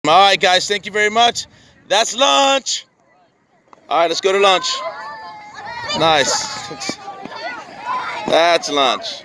All right, guys, thank you very much. That's lunch. All right, let's go to lunch. Nice. That's lunch.